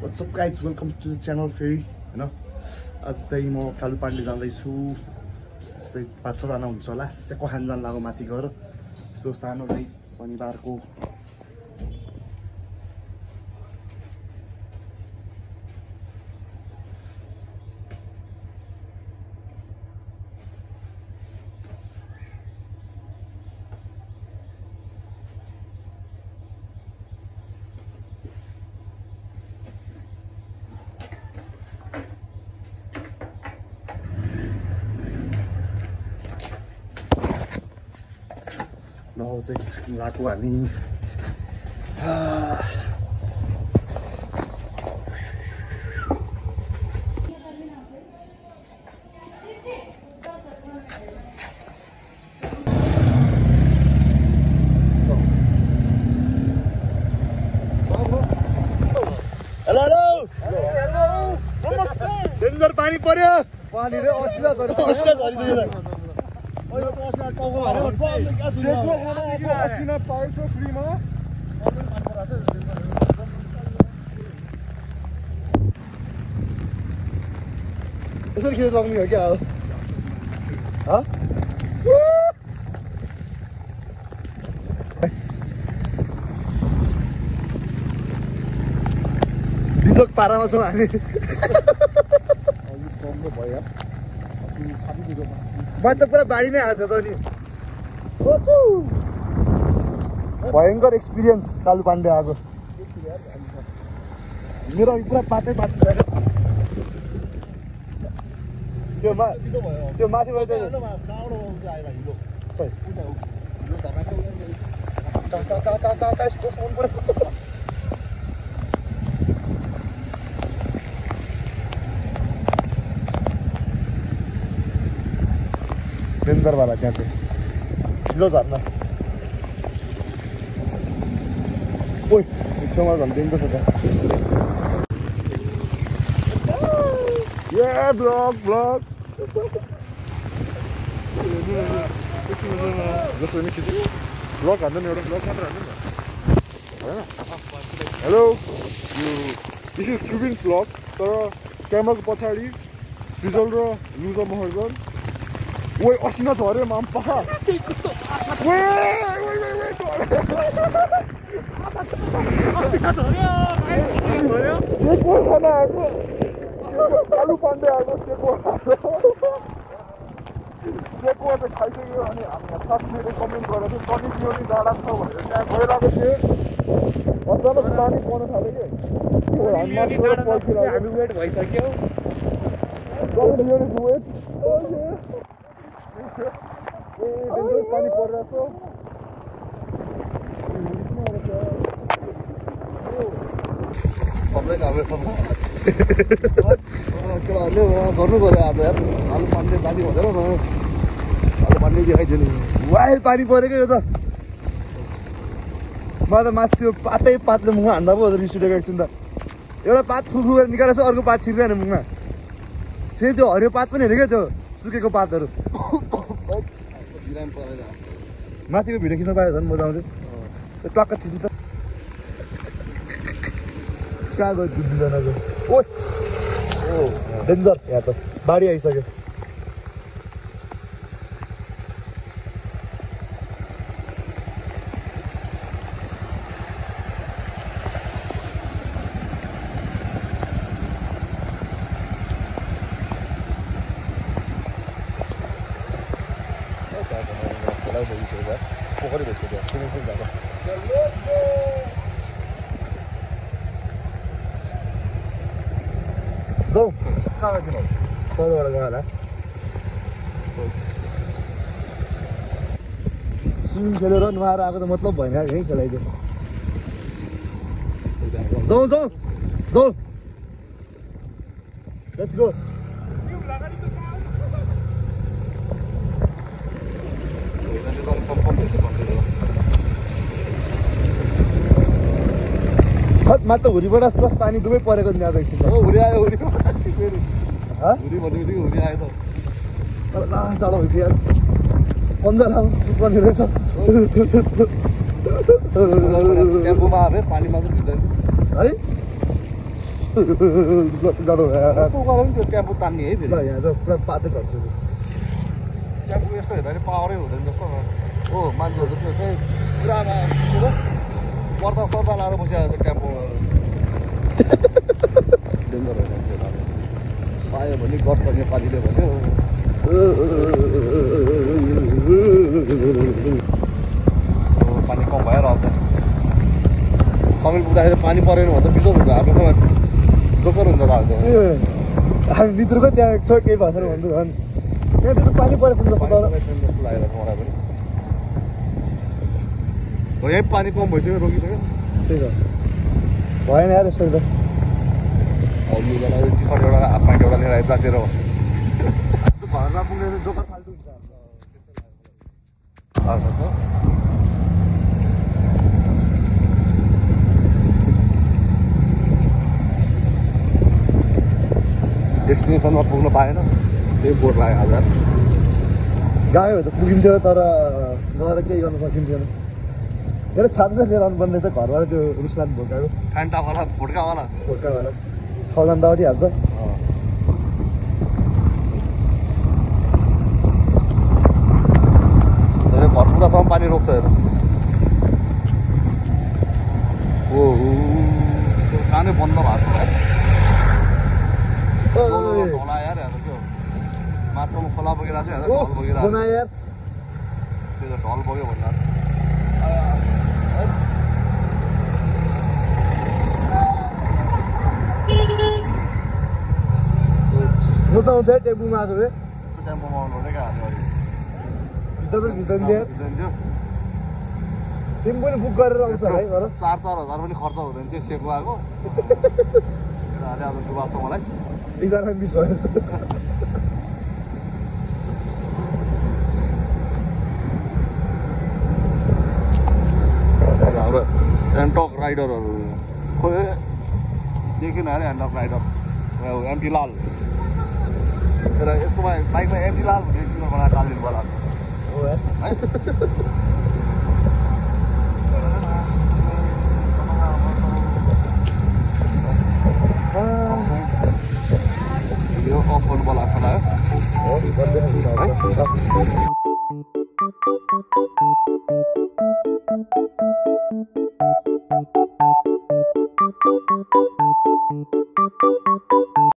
What's up guys, welcome to the channel फेरि हैन आज चाहिँ म कालुपाण्डे जाँदैछु यस्तै 5-6 जना हुन्छ होला सेको खान जान लाग्यो माथि गएर यस्तो सानो नै शनिबारको चाहिँ लाग्यो हामी हेलो डेन्जर पानी पर्यो पानी रे असिला झरी यसरी खेत लाग्ने हो क्या बिजोक पारामा छौँ हामी म त पुरा बाढी नै आएको छ त नि भयङ्कर एक्सपिरियन्स कालुपाण्डे आएको मेरो पुरा पातै पात त्यो माथिबाट डेन्जर वाला त्यहाँ चाहिँ ठुलो झर्ना ओइ छेउमा झन् डेन्जर छ त्यहाँ ब्लग जस्तो नि खिच्यो ब्लग हान्नु नि एउटा ब्लग मात्र हान्नु न होइन hello this is Subin's blog तर क्यामेराको पछाडि सिजल र लुजा महर्जन ओइ असिना झऱ्यो माम्पा कालुपाण्डे आएको सेको चाहिँ खाइसक्यो अनि हामी साथीहरूले कमेन्ट गरेर थियो कति पिउने डाँडा छ भनेर त्यहाँ गइरहेको थिएँ अचानक पानी पर्न थाल्यो कि हामी वेट भइसक्यो पानी परिरहेको गर्नु पर्यो आज यार कालुपाण्डे बानी हुँदैन न कालुपाण्डे देखाइदिनु वाइल्ड पानी परेको यो त म त माथि त्यो पातै पातले मुखमा हान्दा पो रिस उठेको एकछिन त एउटा पात फुफु गरेर निकालेर अर्को पात छिर्दैन मुखमा फेरि त्यो हरियो पात पनि हेऱ्यो क्या त्यो सुकेको पातहरू माथिको भिडियो खिच्न पायो झन् मजा आउँथ्यो त्यो टक्क थिच्नु त कहाँ गयो दुईजनाको ओ डेन्जर यहाँ त बाढी आइसक्यो पोखरी भेट्छ त्यहाँ स्विमिङ पुल भएको जाउँ कहाँ गइदिनु कहाँबाट गयो होला स्विमिङ खेलेर नुहाएर आएको त मतलब भएन यहीँ खेलाइदियो जाउँ लेट्स गो मात्र हुरीबाट प्लस पानी दुवै परेको नि आज एकछिन हुरी आयो हुरी आयो त चाँडो भइसक्यो यार 15 पर्ने रहेछ टेम्पोमा पानी मात्र भिज्दैन है जाडो कस्तो गरौँ त्यो ट्याम्पो तान्ने है फेरि ल यहाँ त पुरा पातै झर्छ ट्याम्पो यस्तो हेर्दा नि पावरै हुँदैन जस्तो हो मान्छेहरू जस्तो चाहिँ पुरामा पर्दा सर्दा लाएर बसिरहेको छ ट्याम्पो डेन्जर हो मान्छेहरू पायो भने गर्छ नेपालीले भन्यो पानी कम भएर आउँछ कमेल पुग्दाखेरि पानी परेन भने त बिजोक हुन्छ आफ्नोसँग जोकर हुन्छ लाग्छ हामी भित्रको त्यहाँ छ केही भाषाहरू भन्छु झन् त्यहाँ त पानी परेछ जस्तो तर जस्तो लागेर मलाई पनि हो यहीँ पानी कम भइसक्यो रोकिसक्यो त्यही त भएन यार यस्तो त अब लुगालाई टी सर्ट एउटा हाफ प्यान्ट एउटा लिएर जातिर घरमा पुग्ने जोकर फाल्टु हुन्छ डेस्टिनेसनमा पुग्न पाएन त्यही बोर लाग्यो आज गयो त पुगिन्थ्यो तर गएर केही गर्न सकिन्थेन धेरै छात्र लिएर आउनुपर्ने रहेछ घरबाट त्यो रुसलान भोकाएको फ्यान्टावाला भुड्कावाला भोकावाला 6 जन त अटिहाल्छ घर पुग्दासम्म पानी रोक्छ हेर ओ कानै बन्द भएको छ ढोला यार हेर त्यो माछामा खोला बगिरहेको छ हेर ढल बगिरहेको छ त्यो त ढल बग्यो भन्दा म त आउँछ टेम्पोमा आएको रे टेम्पोमा आउनु भने क्या हामी टेम्पो पनि बुक गरेर आउँछ है घर 4,000 पनि खर्च हुँदैन त्यो सेको आएको आज डुबाएको छ मलाई एकजना मिस भयो हाम्रो एन्टक राइडरहरू खोइ देखेन अरे एन्टक राइडर एमटी लाल तर यसको बाइकमा एमटी लाल भन्ने स्टिकर बनाएर टालिदिनु पर्ला हो है यो अफ गर्नु पर्ला जस्तो लाग्यो हो